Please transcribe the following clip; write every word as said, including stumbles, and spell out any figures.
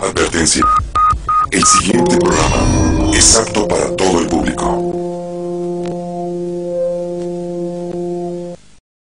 Advertencia. El siguiente programa es apto para todo el público.